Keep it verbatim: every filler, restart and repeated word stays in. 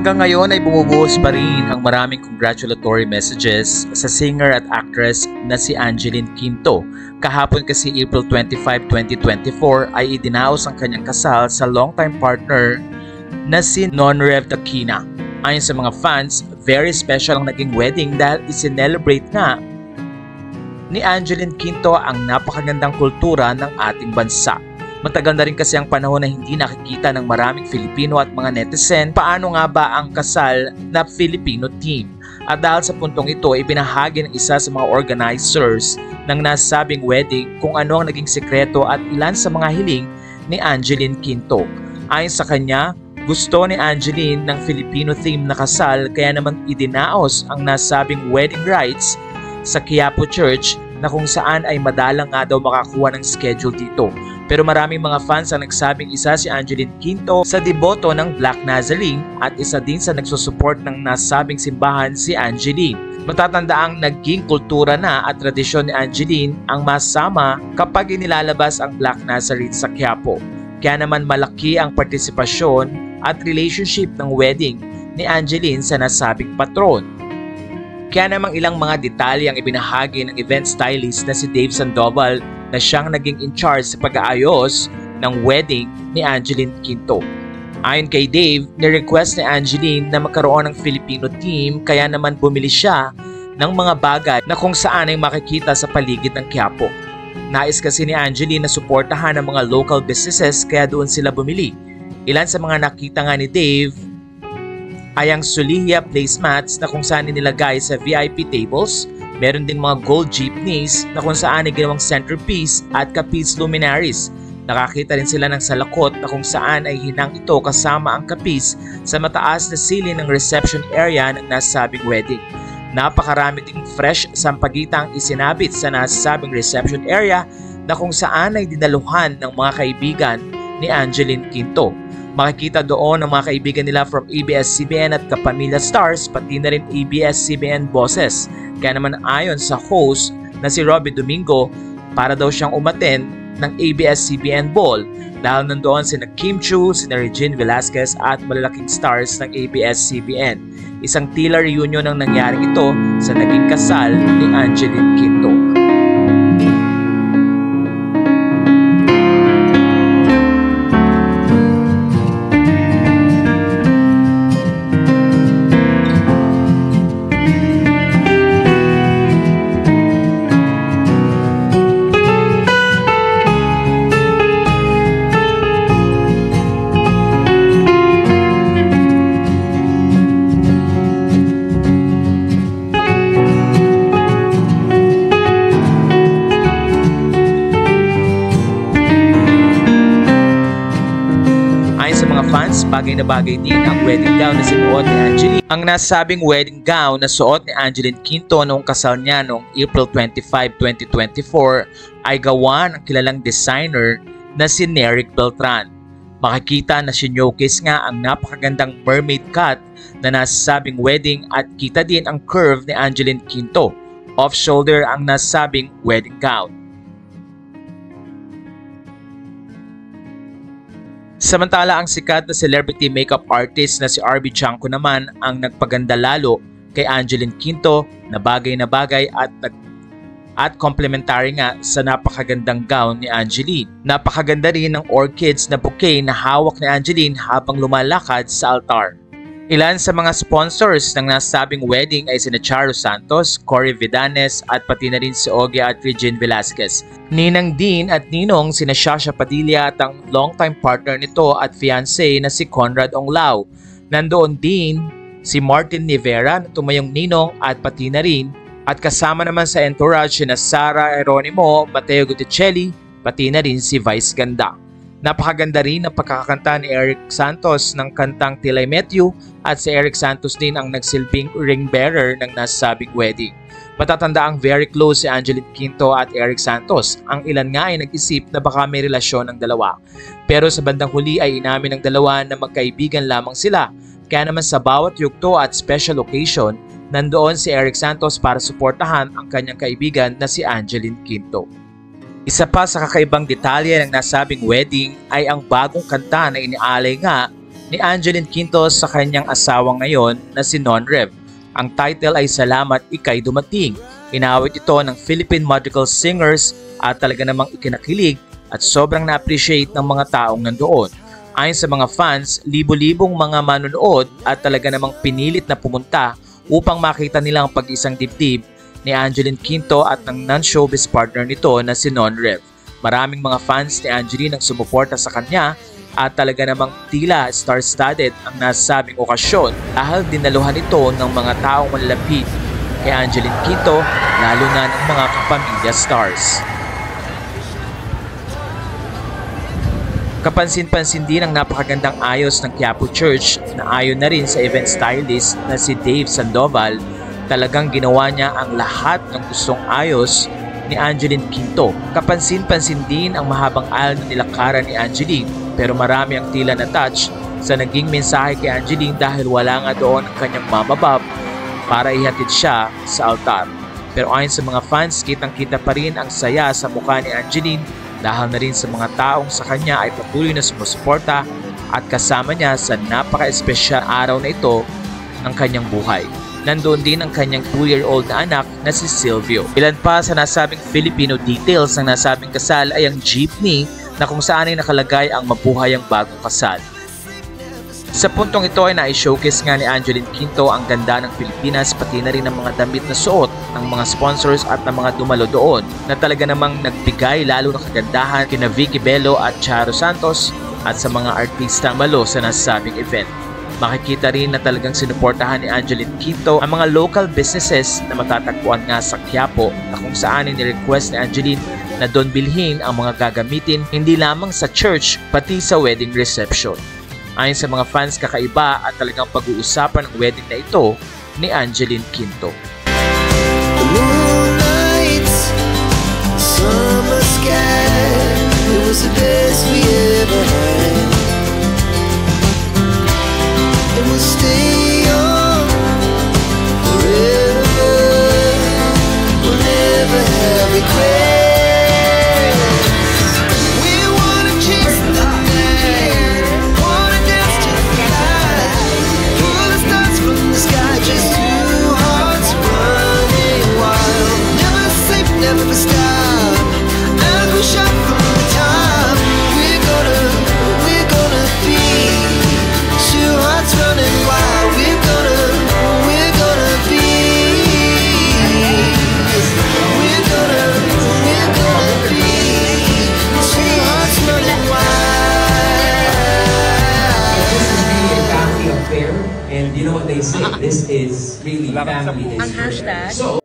Hanggang ngayon ay bumubuhos pa rin ang maraming congratulatory messages sa singer at actress na si Angeline Quinto. Kahapon kasi April twenty-fifth, twenty twenty-four ay idinaos ang kanyang kasal sa longtime partner na si Non-Rev Taquina. Ayon sa mga fans, very special ang naging wedding dahil isinelebrate nga ni Angeline Quinto ang napakagandang kultura ng ating bansa. Matagal na rin kasi ang panahon na hindi nakikita ng maraming Filipino at mga netizen paano nga ba ang kasal na Filipino team. At dahil sa puntong ito, ibinahagi ng isa sa mga organizers ng nasabing wedding kung ano ang naging sekreto at ilan sa mga hiling ni Angeline Quinto. Ayon sa kanya, gusto ni Angeline ng Filipino theme na kasal kaya naman idinaos ang nasabing wedding rites sa Quiapo Church na kung saan ay madalang nga daw makakuha ng schedule dito. Pero maraming mga fans ang nagsabing isa si Angeline Quinto sa deboto ng Black Nazarene at isa din sa nagsusupport ng nasabing simbahan si Angeline. Matatandaang naging kultura na at tradisyon ni Angeline ang masama kapag inilalabas ang Black Nazarene sa Quiapo. Kaya naman malaki ang partisipasyon at relationship ng wedding ni Angeline sa nasabing patron. Kaya namang ilang mga detalye ang ibinahagi ng event stylist na si Dave Sandoval na siyang naging in charge sa pag-aayos ng wedding ni Angeline Quinto. Ayon kay Dave, ni-request ni Angeline na magkaroon ng Filipino team kaya naman bumili siya ng mga bagay na kung saan ay makikita sa paligid ng Quiapo. Nais kasi ni Angeline na suportahan ang mga local businesses kaya doon sila bumili. Ilan sa mga nakita nga ni Dave ay ang Sulihia placemats na kung saan nilagay sa V I P tables. Meron din mga gold jeepneys na kung saan ay ginawang centerpiece at kapis luminaries. Nakakita rin sila ng salakot na kung saan ay hinang ito kasama ang kapis sa mataas na silid ng reception area ng nasabing wedding. Napakarami ding fresh sampagitang isinabit sa nasabing reception area na kung saan ay dinaluhan ng mga kaibigan ni Angeline Quinto. Makikita doon ang mga kaibigan nila from A B S C B N at Kapamilya Stars pati na rin A B S C B N bosses. Kaya naman ayon sa host na si Robby Domingo, para daw siyang umattend ng A B S C B N Ball dahil nandoon sina Kim Chiu, sina Regine Velasquez at malalaking stars ng A B S C B N. Isang tila reunion ang nangyaring ito sa naging kasal ni Angeline Quinto. Fans, bagay na bagay din ang wedding gown na sinuot ni Angeline. Ang nasabing wedding gown na suot ni Angeline Quinto noong kasal niya noong April twenty-fifth, twenty twenty-four ay gawa ng kilalang designer na si Neric Beltran. Makikita na sinokis nga ang napakagandang mermaid cut na nasabing wedding at kita din ang curve ni Angeline Quinto. Off-shoulder ang nasabing wedding gown. Samantala ang sikat na celebrity makeup artist na si R B Chanco naman ang nagpaganda lalo kay Angeline Quinto na bagay na bagay at at complementary nga sa napakagandang gown ni Angeline. Napakaganda rin ng orchids na bouquet na hawak ni Angeline habang lumalakad sa altar. Ilan sa mga sponsors ng nasabing wedding ay sina Charo Santos, Cory Vidanes at pati na rin si Ogie at Regine Velasquez. Ninang din at ninong sina Shasha Padilla at ang longtime partner nito at fiancé na si Conrad Onglao. Nandoon din si Martin Nivera na tumayong ninong at pati na rin at kasama naman sa entourage sina Sara Eronimo, Mateo Guticelli, pati na rin si Vice Ganda. Napakaganda rin ang pagkakanta ni Eric Santos ng kantang Till I Met You at si Eric Santos din ang nagsilbing ring bearer ng nasabing wedding. Matatanda ang very close si Angeline Quinto at Eric Santos. Ang ilan nga ay nag-isip na baka may relasyon ng dalawa. Pero sa bandang huli ay inamin ng dalawa na magkaibigan lamang sila. Kaya naman sa bawat yugto at special occasion, nandoon si Eric Santos para suportahan ang kanyang kaibigan na si Angeline Quinto. Isa pa sa kakaibang detalye ng nasabing wedding ay ang bagong kanta na inialay nga ni Angeline Quinto sa kanyang asawa ngayon na si Non-Rev. Ang title ay Salamat Ika'y Dumating. Inawit ito ng Philippine Musical Singers at talaga namang ikinakilig at sobrang na-appreciate ng mga taong nandoon. Ayon sa mga fans, libo-libong mga manonood at talaga namang pinilit na pumunta upang makita nila ang pag-isang dibdib ni Angeline Quinto at ng non-showbiz partner nito na si Non-Rev. Maraming mga fans ni Angeline ang sumuporta sa kanya at talaga namang tila star-studded ang nasabing okasyon dahil dinaluhan ito ng mga taong malalapit kay Angeline Quinto, lalo na ng mga kapamilya stars. Kapansin-pansin din ang napakagandang ayos ng Quiapo Church na ayon na rin sa event stylist na si Dave Sandoval. Talagang ginawa niya ang lahat ng gustong ayos ni Angeline Quinto. Kapansin-pansin din ang mahabang aisle na nilakaran ni Angeline, pero marami ang tila na touch sa naging mensahe kay Angeline dahil wala nga doon ang kanyang mamabab para ihatid siya sa altar. Pero ayon sa mga fans, kitang-kita pa rin ang saya sa mukha ni Angeline dahil na rin sa mga taong sa kanya ay patuloy na sumusuporta at kasama niya sa napaka-espesyal araw na ito ng kanyang buhay. Nandoon din ang kanyang two-year-old na anak na si Silvio. Ilan pa sa nasabing Filipino details ng nasabing kasal ay ang jeepney na kung saan ay nakalagay ang mabuhay ang bagong kasal. Sa puntong ito ay na-showcase nga ni Angeline Quinto ang ganda ng Pilipinas pati na rin ang mga damit na suot ng mga sponsors at ng mga dumalo doon na talaga namang nagbigay lalo ng kagandahan kina Vicky Bello at Charo Santos at sa mga artista malo sa nasabing event. Makikita rin na talagang sinuportahan ni Angeline Quinto ang mga local businesses na matatagpuan nga sa Quiapo na kung saan ni-request ni Angeline na doon bilhin ang mga gagamitin hindi lamang sa church pati sa wedding reception. Ayon sa mga fans, kakaiba at talagang pag-uusapan ng wedding na ito ni Angeline Quinto. The moonlights, summer sky, it was the best we ever had. And we'll stay on forever, we'll never have regrets. We wanna chase the night, wanna dance to the light, pull the stars from the sky, just two hearts running wild. Never sleep, never stop, as we shot from the top. We're gonna, we're gonna be two hearts running wild. We're gonna, we're gonna be, we're gonna, we're gonna be two hearts running wild. This is really a family affair, and you know what they say, this is really family Ang history. hashtag? So,